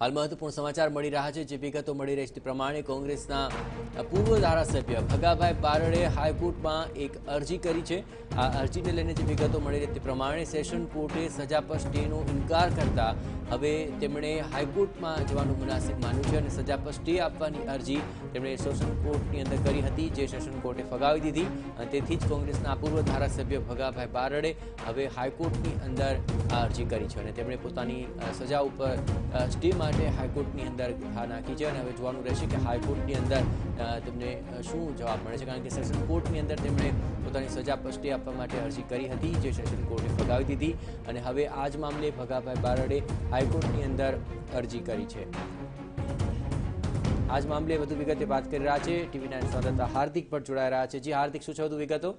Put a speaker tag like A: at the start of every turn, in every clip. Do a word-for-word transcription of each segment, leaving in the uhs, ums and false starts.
A: हाल महत्वपूर्ण समाचार मળી રહ્યા છે। જે વિગતો મળી રહી છે તે પ્રમાણે કોંગ્રેસના પૂર્વ ધારાસભ્ય ભગાભાઈ બારડે હાઈકોર્ટમાં એક અરજી કરી છે। આ અરજીને લઈને જે વિગતો મળી રહી તે પ્રમાણે સેશન કોર્ટે સજા પર સ્ટેનો ઇનકાર કરતા હવે તેમણે હાઈકોર્ટમાં જવાનું મુનાસિબ માન્યું છે અને સજા પર સ્ટે આપવાની અરજી તેમણે સેશન કોર્ટની અંદર કરી હતી, જે સેશન કોર્ટે ફગાવી દીધી અને તેથી જ કોંગ્રેસના પૂર્વ ધારાસભ્ય ભગાભાઈ બારડે હવે હાઈકોર્ટની અંદર આ અરજી કરી છે અને તેમણે પોતાની સજા ઉપર સ્ટે માટે હાઈકોર્ટની અંદર હા નાખી છે અને હવે જોવાનું રહેશે કે હાઈકોર્ટની અંદર તેમને શું જવાબ મળે છે, કારણ કે સેશન કોર્ટની અંદર તેમણે પોતાની સજા પર સ્ટે આપવા માટે અરજી કરી હતી, જે સેશન કોર્ટે ફગાવી દીધી અને હવે આ જ મામલે ભગાભાઈ બારડે હાઈકોર્ટની અંદર અરજી કરી છે। આ જ મામલે વધુ વિગતે વાત કરી રહ્યા છે ટીવી નાઇન સંવાદદાતા હાર્દિક પણ જોડાઈ રહ્યા છે। જી હાર્દિક, શું છે વધુ વિગતો?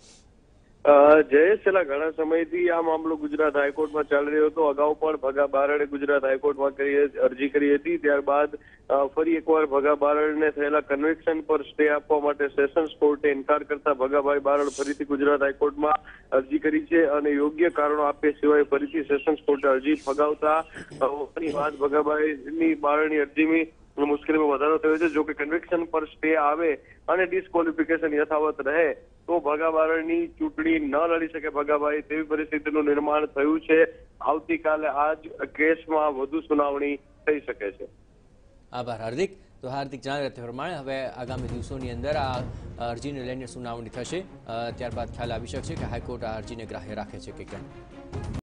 B: જયેશ, છેલ્લા ઘણા સમયથી આ મામલો ગુજરાત હાઈકોર્ટમાં ચાલી રહ્યો હતો। અગાઉ પણ ભગા બારડે ગુજરાત હાઈકોર્ટમાં કરી અરજી કરી હતી, ત્યારબાદ ફરી એકવાર ભગા બારડને થયેલા કન્વિક્શન પર સ્ટે આપવા માટે સેશન્સ કોર્ટે ઇનકાર કરતા ભગાભાઈ બારડ ફરીથી ગુજરાત હાઈકોર્ટમાં અરજી કરી છે અને યોગ્ય કારણો આપ્યા સિવાય ફરીથી સેશન્સ કોર્ટે અરજી ફગાવતા વાત ભગાભાઈની બારડની અરજીની મુશ્કેલીમાં વધારો થયો છે। જો કે કન્વિક્શન પર સ્ટે આવે અને ડિસ્ક્વોલિફિકેશન યથાવત રહે તો ભગા બારડની ચૂંટણી ન લડી શકે ભગાભાઈ, તેવી પરિસ્થિતિનું નિર્માણ થયું છે। આવતીકાલે આ જ કેસમાં વધુ સુનાવણી થઈ શકે છે।
A: આભાર હાર્દિક। તો હાર્દિક જણાવ્યા તે પ્રમાણે હવે આગામી દિવસોની અંદર આ અરજીને લઈને સુનાવણી થશે, ત્યારબાદ ખ્યાલ આવી શકશે કે હાઈકોર્ટ આ અરજીને ગ્રાહ્ય રાખે છે કે કેમ।